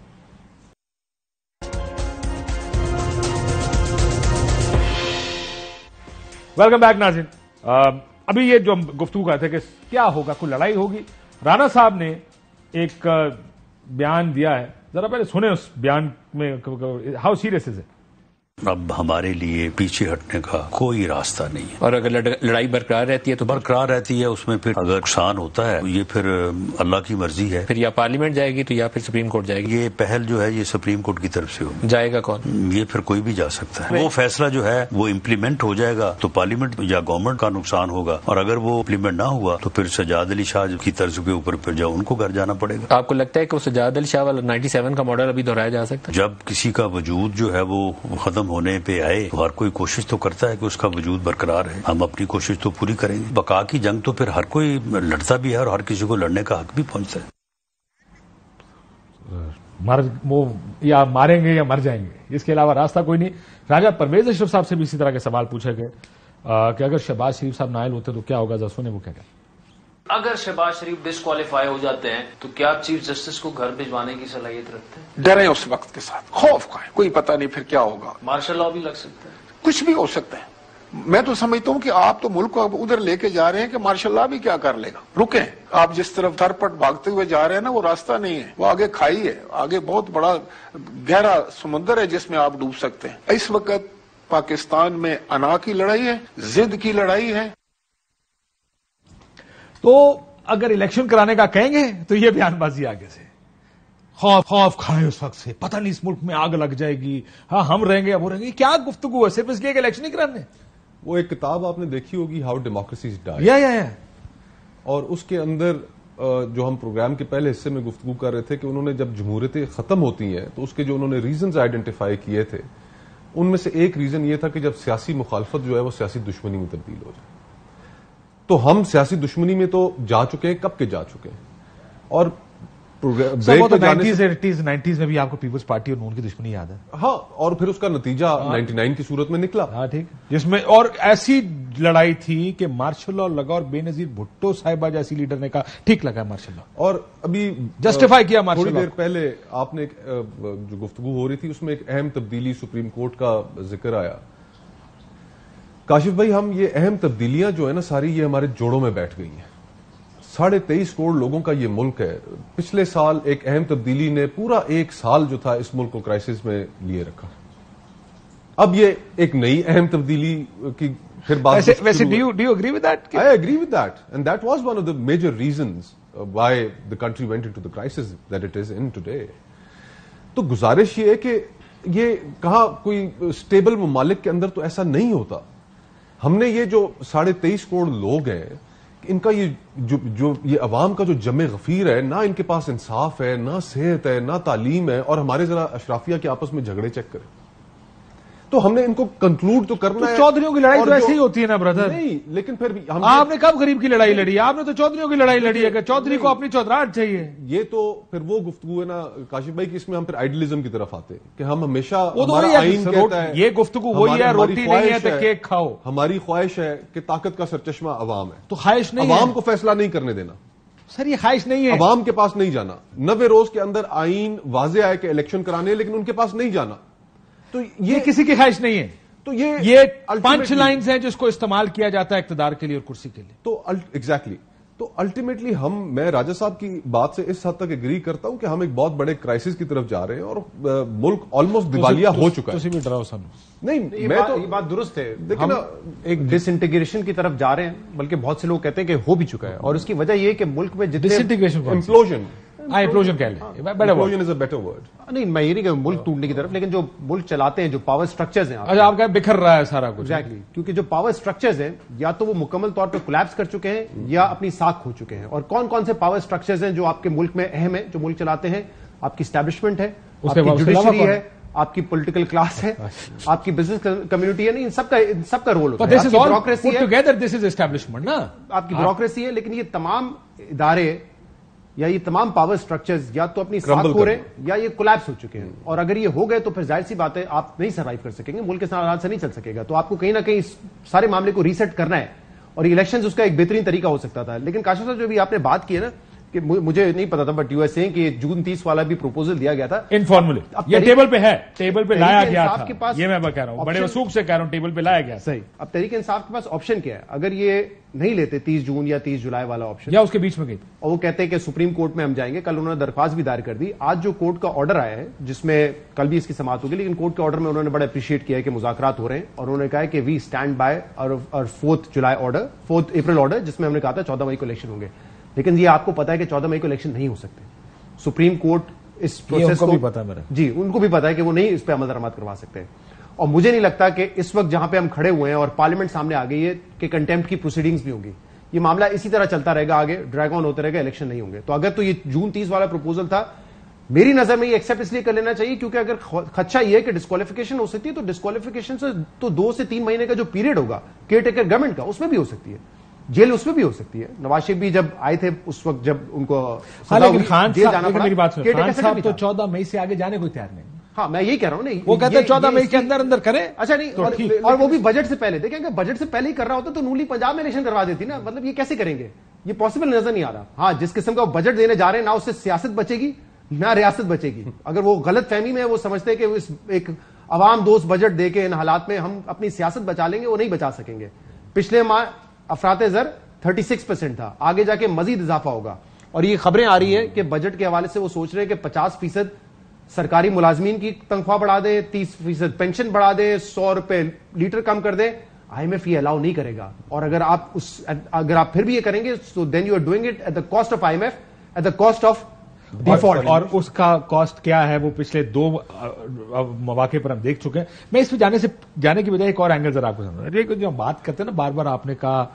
ویلکم بیک ناظرین. ابھی یہ جو ہم گفتگو کرتے کہ کیا ہوگا, کوئی لڑائی ہوگی. رانا صاحب نے ایک بیان دیا ہے, ذرا پہلے سنیں اس بیان میں ہاؤ سیریس از اٹ. اب ہمارے لیے پیچھے ہٹنے کا کوئی راستہ نہیں ہے, اور اگر لڑائی برقرار رہتی ہے تو برقرار رہتی ہے. اس میں پھر اگر نقصان ہوتا ہے یہ پھر اللہ کی مرضی ہے. پھر یا پارلیمنٹ جائے گی تو یا پھر سپریم کورٹ جائے گی. یہ پہل جو ہے یہ سپریم کورٹ کی طرف سے ہوگی. جائے گا کون؟ یہ پھر کوئی بھی جا سکتا ہے. وہ فیصلہ جو ہے وہ امپلیمنٹ ہو جائے گا تو پارلیمنٹ یا گورنمنٹ کا نقصان ہوگا, اور اگر وہ امپلیمنٹ نہ ہوا تو پھر سجاد علی شاہ کی طرز کے اوپر پھر جا ان کو گھر جانا پڑے گا. آپ کو لگتا ہے کہ وہ سجاد علی شاہ والا 97 کا ماڈل ابھی دہرایا جا سکتا ہے؟ جب کسی کا وجود جو ہے وہ ختم ہونے پہ آئے ہر کوئی کوشش تو کرتا ہے کہ اس کا وجود برقرار ہے. ہم اپنی کوشش تو پوری کریں گے. بقا کی جنگ تو پھر ہر کوئی لڑتا بھی ہے اور ہر کسی کو لڑنے کا حق بھی پہنچتا ہے. وہ یا ماریں گے یا مر جائیں گے, اس کے علاوہ راستہ کوئی نہیں. راجہ پرویز اشرف صاحب سے بھی اسی طرح کے سوال پوچھے گئے کہ اگر شہباز شریف صاحب نائل ہوتے تو کیا ہوگا. ذرا سنیں وہ کیا کہتے ہیں. اگر شہباز شریف ڈسکوالیفائی ہو جاتے ہیں تو کیا آپ چیف جسٹس کو گھر بھجوانے کی صلاحیت رکھتے ہیں؟ ڈریں اس وقت کے ساتھ, خوف کا ہے, کوئی پتہ نہیں پھر کیا ہوگا. مارشل لاء بھی لگ سکتا ہے, کچھ بھی ہو سکتا ہے. میں تو سمجھتا ہوں کہ آپ تو ملک کو ادھر لے کے جا رہے ہیں کہ مارشل لاء بھی کیا کر لے گا. رکیں, آپ جس طرف تھرپٹ بھاگتے ہوئے جا رہے ہیں نا وہ راستہ نہیں ہے, وہ آگے کھائی ہے, آگے بہت بڑا گہرا سمندر ہے جس میں آپ ڈوب سکتے ہیں. اس وقت پاکستان میں انا کی لڑائی ہے, ضد کی لڑائی ہے. تو اگر الیکشن کرانے کا کہیں گے تو یہ بیان بازی آگے سے خوف کھائے اس وقت سے, پتہ نہیں اس ملک میں آگ لگ جائے گی, ہاں ہم رہیں گے یا وہ رہیں گے. کیا گفتگو ہے صرف اس لیے کہ الیکشن ہی کرانے. وہ ایک کتاب آپ نے دیکھی ہوگی ہاؤ ڈیموکریسی ڈائی, اور اس کے اندر جو ہم پروگرام کے پہلے حصے میں گفتگو کر رہے تھے کہ انہوں نے جب جمہوریتیں ختم ہوتی ہیں تو اس کے جو انہوں نے ریزنز آئیڈینٹیفائی کیے تھے ان میں سے ایک ریزن یہ تھا کہ جب سیاسی مخالفت جو ہے وہ سیاسی دشمنی میں تبدیل ہو جائے. تو ہم سیاسی دشمنی میں تو جا چکے ہیں, کب کے جا چکے ہیں. اور نائنٹیز میں بھی آپ کو پیپلز پارٹی اور نون کی دشمنی یاد ہے. ہاں, اور پھر اس کا نتیجہ 99 کی صورت میں نکلا. ہاں ٹھیک, جس میں اور ایسی لڑائی تھی کہ مارشل لاء لگا اور بے نظیر بھٹو صاحبہ جیسی لیڈر نے کہا ٹھیک لگا مارشل لاء, اور ابھی جسٹیفائی کیا مارشل لاء. تھوڑی دیر پہلے آپ نے جو گفتگو ہو رہی تھی اس میں ایک اہم تبدیلی سپریم کورٹ کا ذکر آیا. کاشف بھائی, ہم یہ اہم تبدیلیاں جو ہے نا ساری یہ ہمارے جوڑوں میں بیٹھ گئی ہیں. 23.5 کروڑ لوگوں کا یہ ملک ہے. پچھلے سال ایک اہم تبدیلی نے پورا ایک سال جو تھا اس ملک کو کرائسس میں لیے رکھا. اب یہ ایک نئی اہم تبدیلی کی پھر بات. ویسے do you agree with that? I agree with that, and that was one of the major reasons why the country went into the crisis that it is in today. تو گزارش یہ ہے کہ یہ کہاں کوئی اسٹیبل ممالک کے اندر تو ایسا نہیں ہوتا. ہم نے یہ جو 23.5 کروڑ لوگ ہیں ان کا یہ عوام کا جو جمع غفیر ہے, نہ ان کے پاس انصاف ہے, نہ صحت ہے, نہ تعلیم ہے, اور ہمارے ذرا اشرافیہ کے آپس میں جھگڑے چیک کریں تو ہم نے ان کو کنکلوڈ تو کرنا ہے. چودھریوں کی لڑائی تو ایسے ہی ہوتی ہے نا برادر. نہیں, لیکن پھر آپ نے کب غریب کی لڑائی لڑی؟ آپ نے تو چودھریوں کی لڑائی لڑی ہے کہ چودھری کو اپنی چودراہٹ چاہیے. یہ تو پھر وہ گفتگو ہے نا کاشف بھائی کہ اس میں ہم پھر آئیڈیلزم کی طرف آتے ہیں کہ ہم ہمیشہ ہمارا آئین کہتا ہے یہ گفتگو وہی ہے, روٹی نہیں ہے تو کیک کھاؤ. ہماری خواہش ہے کہ طاقت کا سرچشمہ عوام ہے, تو خواہش نہیں, عوام کو فیصلہ نہیں کرنے دینا. سر یہ خواہش نہیں ہے, عوام کے پاس نہیں جانا. 90 روز کے اندر آئین واضح ہے کہ الیکشن کرانے, لیکن ان کے پاس نہیں جانا. تو یہ کسی کی خواہش نہیں ہے. تو یہ 5 لائنز ہیں جس کو استعمال کیا جاتا ہے اقتدار کے لیے اور کرسی کے لیے. تو ایگزیکٹلی تو الٹیمیٹلی میں راجہ صاحب کی بات سے اس حد تک ایگری کرتا ہوں کہ ہم ایک بہت بڑے کرائسس کی طرف جا رہے ہیں اور ملک آلموسٹ دیوالیہ ہو چکا ہے. نہیں میں تو یہ بات درست ہے, ہم ایک ڈس انٹیگریشن کی طرف جا رہے ہیں, بلکہ بہت سے لوگ کہتے ہیں کہ ہو بھی چکا ہے, اور اس کی وجہ یہ ہے کہ ملک میں جتنے امپلوژن نہیں, میں یہ نہیں کہ ملک ٹوٹنے کی طرف, لیکن جو ملک چلاتے ہیں, جو پاور سٹرکچرز ہیں, آپ کا بکھر رہا ہے سارا کچھ. ایگزیکٹلی, کیونکہ جو پاور سٹرکچرز ہیں یا تو وہ مکمل طور پہ کولیپس کر چکے ہیں یا اپنی ساکھ کھو چکے ہیں. اور کون کون سے پاور سٹرکچرز ہیں جو آپ کے ملک میں اہم ہیں, جو ملک چلاتے ہیں؟ آپ کی اسٹیبلشمنٹ ہے, آپ کی جوڈیشری ہے, آپ کی پولیٹیکل کلاس ہے, آپ کی بزنس کمیونٹی ہے. نہیں, ان سب کا رول ہوتا ہے. بیوروکریسی ہے, آپ کی بیوروکریسی ہے, لیکن یہ تمام ادارے یا یہ تمام پاور سٹرکچرز یا تو اپنی ساکھ ہو رہے ہیں یا یہ کولیپس ہو چکے ہیں. اور اگر یہ ہو گئے تو پھر ظاہر سی بات ہے آپ نہیں سروائیو کر سکیں گے, ملک کے حالات سے نہیں چل سکے گا. تو آپ کو کہیں نہ کہیں سارے معاملے کو ریسیٹ کرنا ہے, اور الیکشنز اس کا ایک بہترین طریقہ ہو سکتا تھا. لیکن کاشف صاحب جو بھی آپ نے بات کی ہے نا, کہ مجھے نہیں پتا تھا, بٹ یو ایس کہ جون 30 والا بھی پروپوزل دیا گیا تھا انفارملی, یہ ٹیبل پہ ہے, ٹیبل پہ لایا گیا تھا. یہ میں کہہ رہا ہوں, بڑے وثوق سے کہہ رہا ہوں, ٹیبل پہ لایا گیا. صحیح. اب تحریک انصاف کے پاس آپشن کیا ہے؟ اگر یہ نہیں لیتے 30 جون یا 30 جولائی والا آپشن, یا اس کے بیچ میں گئی, اور وہ کہتے ہیں کہ سپریم کورٹ میں ہم جائیں گے, کل انہوں نے درخواست بھی دائر کر دی. آج جو کورٹ کا آرڈر آیا ہے, جس میں کل بھی اس کی سماعت ہوگی, لیکن کورٹ کے آرڈر میں انہوں نے بڑا اپریشیٹ کیا ہے کہ مذاکرات ہو رہے ہیں, اور انہوں نے کہا ہے کہ وی اسٹینڈ بائی اور 4 اپریل آرڈر, جس میں ہم نے کہا تھا 14 مئی کو الیکشن ہوں گے. لیکن یہ آپ کو پتا ہے کہ 14 مئی کو الیکشن نہیں ہو سکتے. سپریم کورٹ اس پروسیس کو بھی پتا ہے, جی ان کو بھی پتا ہے کہ وہ نہیں اس پہ عمل درآمد کروا سکتے. اور مجھے نہیں لگتا کہ اس وقت جہاں پہ ہم کھڑے ہوئے ہیں اور پارلیمنٹ سامنے آ گئی ہے کہ کنٹیمپٹ کی پروسیڈنگز بھی ہوں گی, یہ معاملہ اسی طرح چلتا رہے گا, آگے ڈریگ آن ہوتا رہے گا, الیکشن نہیں ہوں گے. تو اگر تو یہ جون 30 والا پروپوزل تھا, میری نظر میں یہ ایکسپٹ اس لیے کر لینا چاہیے کیونکہ اگر خدشہ یہ ہے کہ ڈسکوالیفیکیشن ہو سکتی ہے, تو ڈسکوالیفیکیشن سے تو 2 سے 3 مہینے کا جو پیریڈ ہوگا کیئر ٹیکر گورنمنٹ کا, اس میں بھی ہو سکتی ہے, جیل اس میں بھی ہو سکتی ہے. نواز شریف بھی جب آئے تھے اس وقت جب ان کو جیل جانا پڑا, میری بات سنیں, خان صاحب تو 14 مئی سے آگے جانے کو تیار نہیں. ہاں میں یہی کہہ رہا ہوں, نہیں وہ کہتے ہیں 14 مئی کے اندر کریں. اچھا نہیں, اور وہ بھی بجٹ سے پہلے. دیکھیں کہ بجٹ سے پہلے ہی کر رہا ہوتا تو نولی پنجاب میں الیکشن کروا دیتی نا. مطلب یہ کیسے کریں گے, یہ پاسبل نظر نہیں آ رہا. ہاں جس قسم کا بجٹ دینے جا رہے ہیں, نہ اس سے سیاست بچے گی نہ ریاست بچے گی. اگر وہ غلط فہمی میں وہ سمجھتے ہیں کہ ایک عوام دوست بجٹ دے کے ان حالات میں ہم اپنی سیاست بچا لیں گے, وہ نہیں بچا سکیں گے. پچھلے ماہ افراط زر 36% تھا, آگے جا کے مزید اضافہ ہوگا. اور یہ خبریں آ رہی ہے کہ بجٹ کے حوالے سے وہ سوچ رہے ہیں کہ 50% سرکاری ملازمین کی تنخواہ بڑھا دیں, 30% پینشن بڑھا دیں, 100 روپے لیٹر کم کر دیں. IMF یہ الاؤ نہیں کرے گا, اور اگر آپ پھر بھی یہ کریں گے تو then you are doing it at the cost of IMF, at the cost of default. اور اس کا کاسٹ کیا ہے وہ پچھلے 2 مواقع پر ہم دیکھ چکے ہیں. میں اس پہ جانے کی بجائے ایک اور اینگل ذرا آپ کو سمجھا. جو ہم بات کرتے ہیں نا, بار بار آپ نے کہا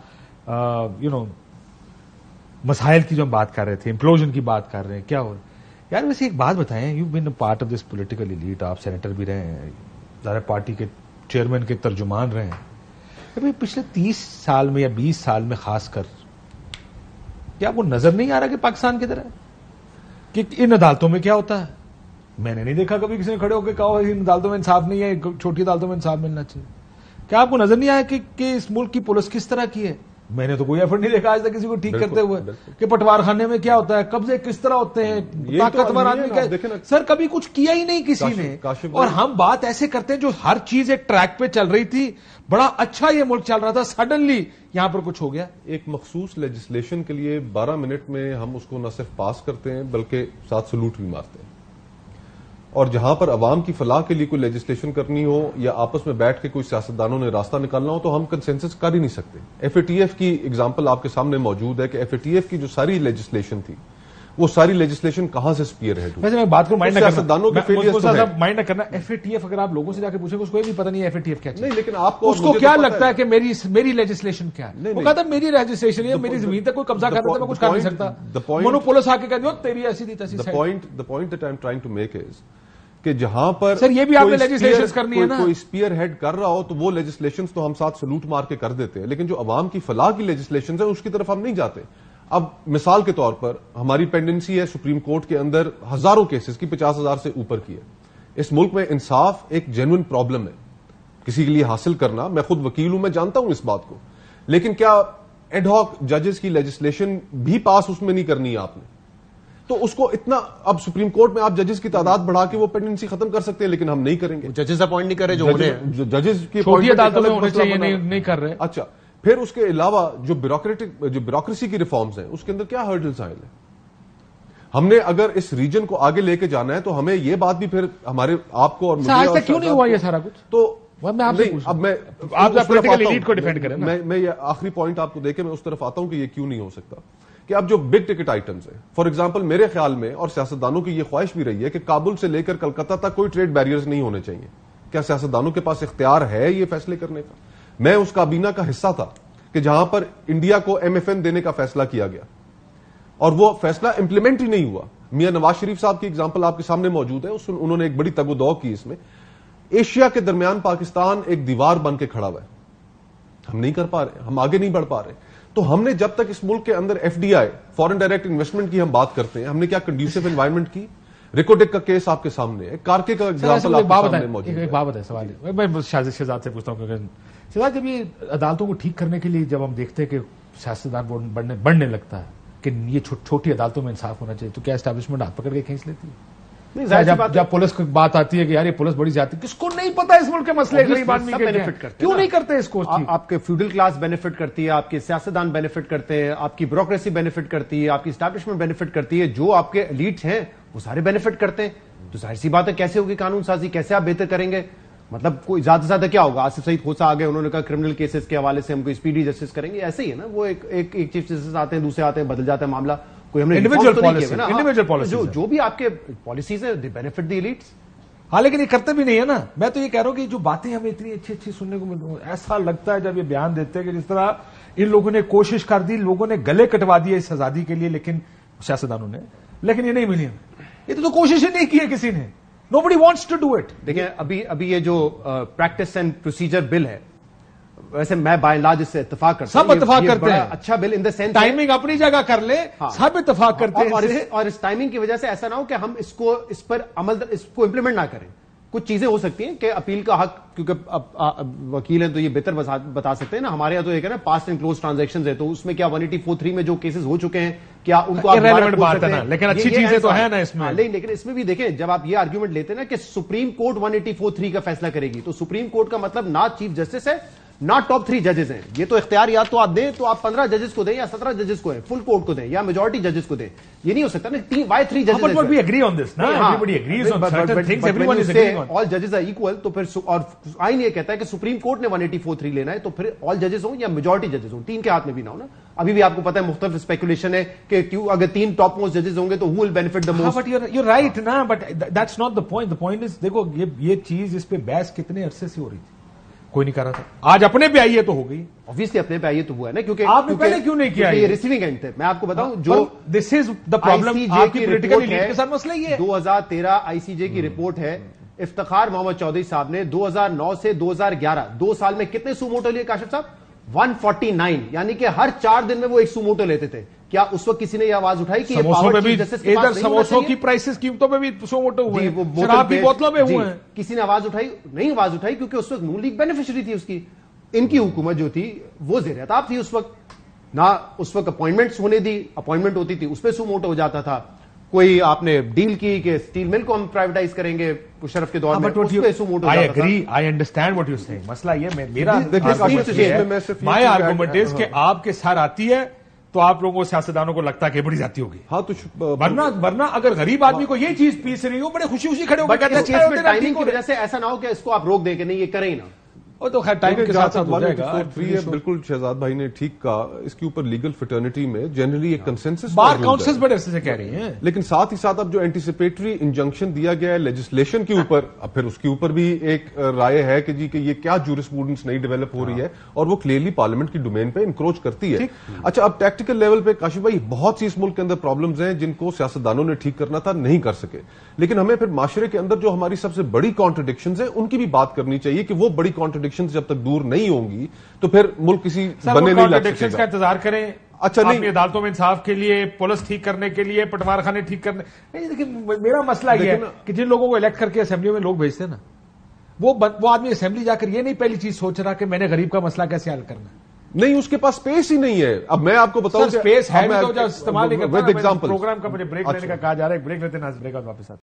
مسائل کی جو ہم بات کر رہے تھے, امپلوژن کی بات کر رہے ہیں, کیا ہو رہا ہے یار؟ ویسے ایک بات بتائیں, you been a part of this political elite, آپ سینیٹر بھی رہے ہیں, ذرا پارٹی کے چیئرمین کے ترجمان رہے ہیں. ابھی پچھلے 30 سال میں یا 20 سال میں خاص کر کیا وہ نظر نہیں آ رہا کہ پاکستان کی طرح کہ ان عدالتوں میں کیا ہوتا ہے؟ میں نے نہیں دیکھا کبھی کسی نے کھڑے ہو کے کہا ان عدالتوں میں انصاف نہیں ہے, چھوٹی عدالتوں میں انصاف ملنا چاہیے. کیا آپ کو نظر نہیں آیا کہ اس ملک کی پولیس کس طرح کی ہے؟ میں نے تو کوئی ایفرٹ نہیں دیکھا آج تک کسی کو ٹھیک کرتے ہوئے کہ پٹوار خانے میں کیا ہوتا ہے, قبضے کس طرح ہوتے ہیں, طاقتور آدمی کا. سر کبھی کچھ کیا ہی نہیں کسی نے, اور ہم بات ایسے کرتے ہیں جو ہر چیز ایک ٹریک پہ چل رہی تھی, بڑا اچھا یہ ملک چل رہا تھا, سڈنلی یہاں پر کچھ ہو گیا. ایک مخصوص لیجسلیشن کے لیے 12 منٹ میں ہم اس کو نہ صرف پاس کرتے ہیں بلکہ ساتھ سلوٹ بھی مارتے ہیں. اور جہاں پر عوام کی فلاح کے لیے کوئی لیجسلیشن کرنی ہو یا آپس میں بیٹھ کے کوئی سیاستدانوں نے راستہ نکالنا ہو تو ہم کنسنسس کر ہی نہیں سکتے. FATF کی ایگزامپل آپ کے سامنے موجود ہے کہ FATF کی جو ساری لیجسلیشن تھی وہ ساری لیجسلیشن کہاں سے سپیئر ہیڈ ہوئی. ویسے میں بات کو مائنڈ نہ کرنا, FATF اگر آپ لوگوں سے جا کے پوچھیں اس کو بھی پتہ نہیں ہے FATF کیا نہیں, لیکن آپ کو اس کو کیا لگتا ہے کہ میری لیجسلیشن کیا ہے. وہ کہتا ہے میری لیجسلیشن ہے, میری زمین تک کوئی قبضہ کرتا ہے, میں کچھ کر نہیں سکتا. مونوپولس آ کے کہہ دو تیری ایسی تھی تیسی. The point that I'm trying to make is کہ جہاں پر سر یہ بھی آپ نے لیجسلیشن کرنی ہے نا, کوئی اسپیئر ہیڈ کر رہا ہو تو وہ لیجسلیشن تو ہم ساتھ سلوٹ مار کے کر دیتے ہیں, لیکن جو عوام کی فلاح کی لیجسلیشن ہے اس کی طرف ہم نہیں جاتے. اب مثال کے طور پر ہماری پینڈنسی ہے سپریم کورٹ کے اندر ہزاروں کیسز کی, 50,000 سے اوپر کی ہے. اس ملک میں انصاف ایک جینوئن پرابلم ہے کسی کے لیے حاصل کرنا. میں خود وکیل ہوں, میں جانتا ہوں اس بات کو, لیکن کیا ایڈ ہاک ججز کی لیجسلیشن بھی پاس اس میں نہیں کرنی ہے آپ نے؟ تو اس کو اتنا, اب سپریم کورٹ میں آپ ججز کی تعداد بڑھا کے وہ پینڈنسی ختم کر سکتے ہیں, لیکن ہم نہیں کریں گے. ججز اپوائنٹ نہیں کر رہے, جو ججز کی چھوٹی عدالتوں میں ہونے چاہیے, نہیں کر رہے. اچھا, پھر اس کے علاوہ جو بیوروکریسی کی ریفارمز ہیں اس کے اندر کیا ہرڈلز آئے ہیں. ہم نے اگر اس ریجن کو آگے لے کے جانا ہے تو ہمیں یہ بات بھی پھر ہمارے آپ کو اور مجھے آج تک کیوں نہیں ہوا یہ سارا کچھ؟ تو اب میں آپ پولیٹیکل ایلیٹ کو ڈیفینڈ کریں. میں یہ آخری پوائنٹ آپ کو دے کے میں اس طرف آتا ہوں کہ یہ کیوں نہیں ہو سکتا کہ اب جو بگ ٹکٹ آئٹمز ہیں، فار ایگزامپل میرے خیال میں اور سیاستدانوں کی یہ خواہش بھی رہی ہے کہ کابل سے لے کر کلکتہ تک کوئی ٹریڈ بیریئرز نہیں ہونے چاہیے. کیا سیاستدانوں کے پاس اختیار ہے یہ فیصلے کرنے کا؟ میں اس کابینہ کا حصہ تھا کہ جہاں پر انڈیا کو MFN دینے کا فیصلہ کیا گیا اور وہ فیصلہ امپلیمنٹ ہی نہیں ہوا. میاں نواز شریف صاحب کی اگزامپل آپ کے سامنے موجود ہے. انہوں نے ایک بڑی تگ و دو کی. اس میں ایشیا کے درمیان پاکستان ایک دیوار بن کے کھڑا ہوا ہے. ہم نہیں کر پا رہے، ہم آگے نہیں بڑھ پا رہے. تو ہم نے جب تک اس ملک کے اندر FDI فورن ڈائریکٹ انویسٹمنٹ کی ہم بات کرتے ہیں، ہم نے کیا کنڈیوسو انوائرمنٹ کی؟ ریکوڈک کا کیس آپ کے سامنے ہے، کارکے کا ایگزامپل آپ کے سامنے موجود ہے. ایک بات ہے، سوال ہے، میں شہزاد سے پوچھتا ہوں کہ شہزاد جب یہ عدالتوں کو ٹھیک کرنے کے لیے جب ہم دیکھتے ہیں کہ سیاستدان بڑھنے لگتا ہے کہ یہ چھوٹی عدالتوں میں انصاف ہونا چاہیے، تو کیا اسٹیبلشمنٹ ہاتھ پکڑ کے کھینچ لیتی ہے؟ جب پولیس کی بات آتی ہے کہ یار یہ پولیس بڑی زیادتی، کس کو نہیں پتا اس ملک کے مسئلے غریب آدمی کے کیوں نہیں کرتے اس کو؟ آپ کے فیوڈل کلاس بینیفٹ کرتی ہے، آپ کے سیاستدان بینیفٹ کرتے ہیں، آپ کی بیوروکریسی بینیفٹ کرتی ہے، آپ کی اسٹیبلشمنٹ بینیفٹ کرتی ہے، جو آپ کے ایلیٹ ہیں وہ سارے بینیفٹ کرتے ہیں. تو ظاہر سی بات ہے کیسے ہوگی قانون سازی، کیسے آپ بہتر کریں گے؟ مطلب کوئی زیادہ سے زیادہ کیا ہوگا؟ آصف سعید کھوسہ آ گئے، انہوں نے کہا کرمنل کیسز کے حوالے سے ہم کو اسپیڈی جسٹس کریں گے. ایسے ہی ہے نا، وہ ایک چیف جسٹس آتے ہیں، دوسرے آتے ہیں، بدل جاتا ہے معاملہ. کوئی ہم نے انڈیویجول پالیسی جو بھی آپ کے پالیسیز ہیں دی بینیفٹ دی ایلیٹس. ہاں لیکن یہ کرتے بھی نہیں ہے نا. میں تو یہ کہہ رہا ہوں کہ جو باتیں ہمیں اتنی اچھی سننے کو مل رہی ہیں، ایسا لگتا ہے جب یہ بیان دیتے ہیں کہ جس طرح ان لوگوں نے کوشش کر دی، لوگوں نے گلے کٹوا دیے اس آزادی کے لیے، لیکن سیاستدانوں نے، لیکن یہ نہیں ملی. یہ تو کوشش ہی نہیں کی ہے کسی نے. Nobody wants to do it. دیکھیں ابھی یہ جو پریکٹس اینڈ پروسیجر بل ہے، ویسے میں بائی لاج اس سے اتفاق کرتا ہوں، سب اتفاق کرتے ہیں. اچھا بل ان دا سینس ٹائمنگ اپنی جگہ کر لے، سب اتفاق کرتے ہیں. اور اس ٹائمنگ کی وجہ سے ایسا نہ ہو کہ ہم اس پر اس کو امپلیمنٹ نہ کریں. کچھ چیزیں ہو سکتی ہیں کہ اپیل کا حق، کیونکہ وکیل ہیں تو یہ بہتر بتا سکتے ہیں نا. ہمارے یہاں تو ایک ہے نا پاسٹ اینڈ کلوز ٹرانزیکشنز ہے، تو اس میں کیا 1843 میں جو کیسز ہو چکے ہیں کیا ان کو لیکن اچھی چیزیں تو ہے نا اس میں. لیکن اس میں بھی دیکھیں، جب آپ یہ آرگیومنٹ لیتے ہیں نا کہ سپریم کورٹ 1843 کا فیصلہ کرے گی، تو سپریم کورٹ کا مطلب نہ چیف جسٹس ہے نہ ٹاپ 3 ججز ہیں. یہ تو اختیارات تو آپ دیں تو آپ 15 ججز کو دیں یا 17 ججز کو فل کورٹ کو دیں یا میجورٹی ججز کو دیں. یہ نہیں ہو سکتا نا 3 ججز. آل ججز آر ایکول. تو پھر اور آئین یہ کہتا ہے کہ سپریم کورٹ نے 1843 لینا ہے، تو پھر آل ججز ہوں یا میجورٹی ججز ہوں، 3 کے ہاتھ میں بھی نہ ہو نا. ابھی بھی آپ کو پتا ہے مختلف اسپیکولیشن ہے کہ کیوں اگر 3 ٹاپ موسٹ ججز ہوں گے تو who will benefit the most. But you're right نا, but that's not the point. The point is دیکھو یہ چیز اس پہ بحث کتنے عرصے سے ہو رہی تھی، کوئی نہیں کر رہا تھا. آج اپنے پہ آئی ہے تو ہو گئی. obviously اپنے پہ آئی ہے تو ہوا ہے نا، کیونکہ آپ نے پہلے کیوں نہیں کیا؟ یہ ریسیونگ اینڈ تھے. میں آپ کو بتاؤں جو دس از دا پرابلم آپ کی پولیٹیکل ایلیٹ کے ساتھ مسئلہ یہ ہے. 2013 ICJ کی رپورٹ ہے. افتخار محمد چودھری صاحب نے 2009 سے 2011 2 سال میں کتنے سو موٹو لیے کاشف صاحب؟ 149. یعنی کہ ہر 4 دن میں وہ ایک سو موٹو لیتے تھے. کیا اس وقت کسی نے یہ آواز اٹھائی کہ سموسوں کی پرائسز قیمتوں پہ بھی سو موٹو ہوئے، شراب کی بوتلوں میں ہوئے ہیں؟ کسی نے آواز اٹھائی؟ نہیں آواز اٹھائی، کیونکہ اس وقت نون لیگ بینیفیشری تھی اس کی. ان کی حکومت جو تھی وہ زیر عتاب تھی اس وقت. نہ اس وقت اپوائنٹمنٹس ہونے دی، اپوائنٹمنٹ ہوتی تھی اس پہ سو موٹو ہو جاتا تھا. کوئی آپ نے ڈیل کی کہ اسٹیل مل کو ہم پرائیویٹائز کریں گے مشرف کے دور میں، اس پہ سو موٹو ہو جاتا تھا. I understand what you're saying. مسئلہ یہ میرا مائی آرگومنٹ ہے کہ آپ کے سر آتی ہے تو آپ لوگوں سیاستدانوں کو لگتا ہے کہ بڑی جاتی ہوگی. ہاں تو ورنہ اگر غریب آدمی کو یہ چیز پیس رہی ہو، بڑے خوشی کھڑے ہو گئے. ٹائمنگ کی وجہ سے ایسا نہ ہو کہ اس کو آپ روک دیں کہ نہیں یہ کریں نا. وہ تو خیر ٹائم کے ساتھ ہو جائے گا. بالکل شہزاد بھائی نے ٹھیک کہا. اس کے اوپر لیگل فرٹرنیٹی میں جنرلی ایک کنسنسس بار کاؤنسلز بڑے عرصے سے کہہ رہی ہیں، لیکن ساتھ ہی ساتھ اب جو اینٹیسپیٹری انجنکشن دیا گیا ہے لیجسلیشن کے اوپر، اب پھر اس کے اوپر بھی ایک رائے ہے کہ جی کہ یہ کیا جورسپروڈنس نئی ڈیولپ ہو رہی ہے اور وہ کلیئرلی پارلیمنٹ کی ڈومین پہ انکروچ کرتی ہے. اچھا اب ٹیکٹیکل لیول پہ کاشف بھائی بہت سی اس ملک کے اندر پرابلمز ہیں جن کو سیاستدانوں نے ٹھیک کرنا تھا، نہیں کر سکے. لیکن ہمیں پھر معاشرے کے اندر جو ہماری سب سے بڑی کانٹرڈکشنز ہیں ان کی بھی بات کرنی چاہیے کہ وہ بڑی کانٹرڈکشنز جب تک دور نہیں ہوں گی تو پھر ملک کسی بنے نہیں لگ سکے گا. کا انتظار کریں. اچھا نہیں، عدالتوں میں انصاف کے لیے، پولیس ٹھیک کرنے کے لیے، پٹوار خانے ٹھیک کرنے نہیں. لیکن میرا مسئلہ یہ ہے کہ جن لوگوں کو الیکٹ کر کے اسمبلیوں میں لوگ بھیجتے ہیں نا، وہ آدمی اسمبلی جا کر یہ نہیں پہلی چیز سوچ رہا کہ میں نے غریب کا مسئلہ کیسے حل کرنا ہے. نہیں، اس کے پاس اسپیس ہی نہیں ہے. اب میں آپ کو بتاؤں اسپیس ہے تو استعمال نہیں کرتا. پروگرام کا مجھے بریک لینے کا کہا جا رہا ہے. بریک لیتے ہیں، واپس